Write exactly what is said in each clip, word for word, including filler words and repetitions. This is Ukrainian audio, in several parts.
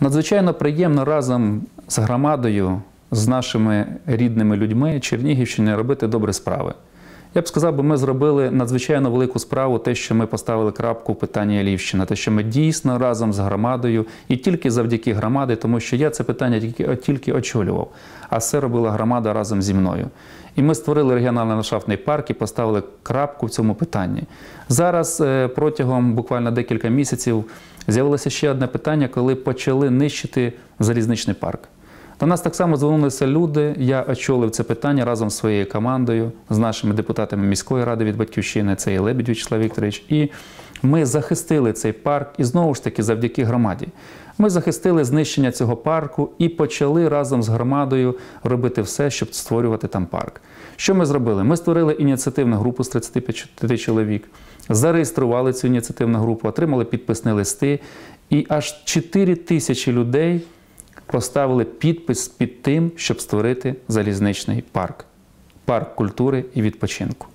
Надзвичайно приємно разом з громадою, з нашими рідними людьми Чернігівщини робити добрі справи. Я б сказав, бо ми зробили надзвичайно велику справу, те, що ми поставили крапку в питанні Ялівщини, те, що ми дійсно разом з громадою, і тільки завдяки громаді, тому що я це питання тільки, тільки очолював, а все робила громада разом зі мною. І ми створили регіональний ландшафтний парк і поставили крапку в цьому питанні. Зараз протягом буквально декілька місяців з'явилося ще одне питання, коли почали нищити залізничний парк. До нас так само звернулися люди, я очолив це питання разом з своєю командою, з нашими депутатами міської ради від «Батьківщини», це і Лебідь Вячеслав Вікторович, і ми захистили цей парк, і знову ж таки завдяки громаді. Ми захистили знищення цього парку і почали разом з громадою робити все, щоб створювати там парк. Що ми зробили? Ми створили ініціативну групу з тридцяти п'яти чоловік, зареєстрували цю ініціативну групу, отримали підписні листи, і аж чотири тисячі людей поставили підпис під тим, щоб створити залізничний парк. Парк культури і відпочинку.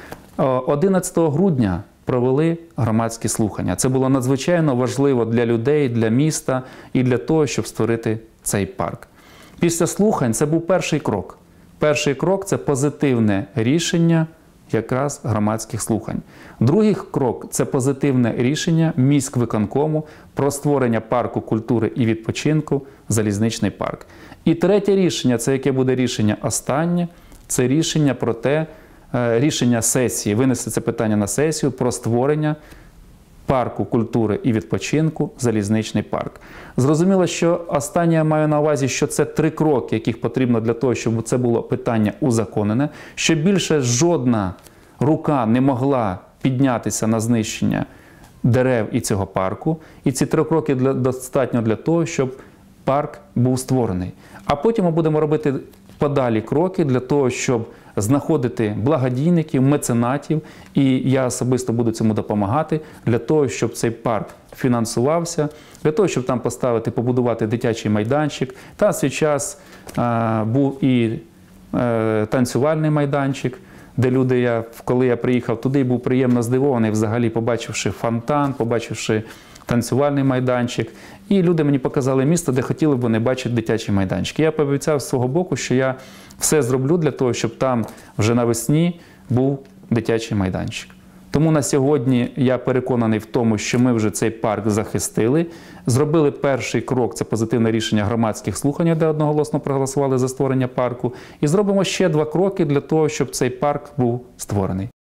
одинадцятого грудня провели громадські слухання. Це було надзвичайно важливо для людей, для міста і для того, щоб створити цей парк. Після слухань це був перший крок. Перший крок – це позитивне рішення якраз громадських слухань. Другий крок – це позитивне рішення міськвиконкому про створення парку культури і відпочинку «Залізничний парк». І третє рішення, це яке буде рішення останнє, це рішення про те, рішення сесії, винести це питання на сесію про створення парку культури і відпочинку «Залізничний парк». Зрозуміло, що останнє я маю на увазі, що це три кроки, яких потрібно для того, щоб це було питання узаконене, що більше жодна рука не могла піднятися на знищення дерев і цього парку. І ці три кроки для, достатньо для того, щоб парк був створений. А потім ми будемо робити подалі кроки для того, щоб знаходити благодійників, меценатів, і я особисто буду цьому допомагати, для того, щоб цей парк фінансувався, для того, щоб там поставити, побудувати дитячий майданчик. Там в свій час а, був і а, танцювальний майданчик, де люди, я, коли я приїхав туди, був приємно здивований, взагалі побачивши фонтан, побачивши танцювальний майданчик. І люди мені показали місто, де хотіли б вони бачити дитячі майданчики. Я пообіцяв з свого боку, що я все зроблю для того, щоб там вже навесні був дитячий майданчик. Тому на сьогодні я переконаний в тому, що ми вже цей парк захистили. Зробили перший крок – це позитивне рішення громадських слухань, де одноголосно проголосували за створення парку. І зробимо ще два кроки для того, щоб цей парк був створений.